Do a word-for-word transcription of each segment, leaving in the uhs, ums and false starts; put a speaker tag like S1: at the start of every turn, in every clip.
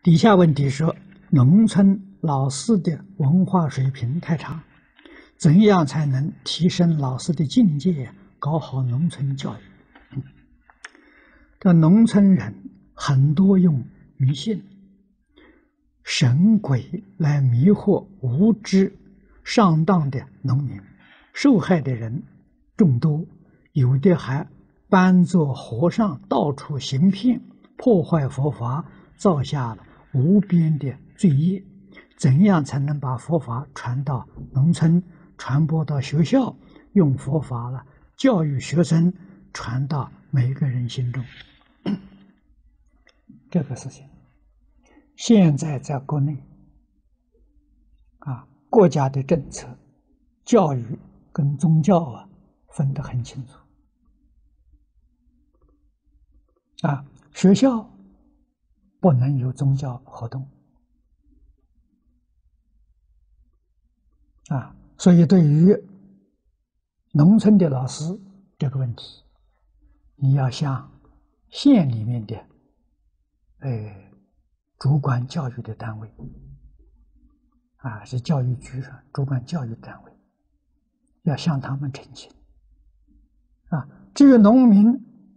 S1: 底下问题说，农村老师的文化水平太差，怎样才能提升老师的境界，搞好农村教育？嗯、这农村人很多用迷信、神鬼来迷惑无知、上当的农民，受害的人众多，有的还扮作和尚，到处行骗，破坏佛法，造下了无边的罪业。怎样才能把佛法传到农村，传播到学校，用佛法了教育学生，传到每个人心中？这个事情现在在国内啊，国家的政策教育跟宗教啊分得很清楚啊，学校不能有宗教活动啊，所以对于农村的老师这个问题，你要向县里面的呃主管教育的单位啊，是教育局上主管教育单位，要向他们澄清啊。至于农民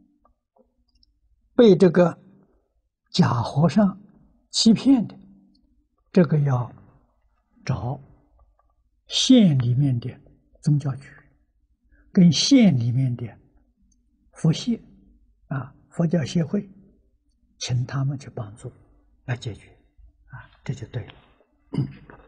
S1: 被这个假和尚欺骗的，这个要找县里面的宗教局跟县里面的佛协啊佛教协会，请他们去帮助来解决啊，这就对了。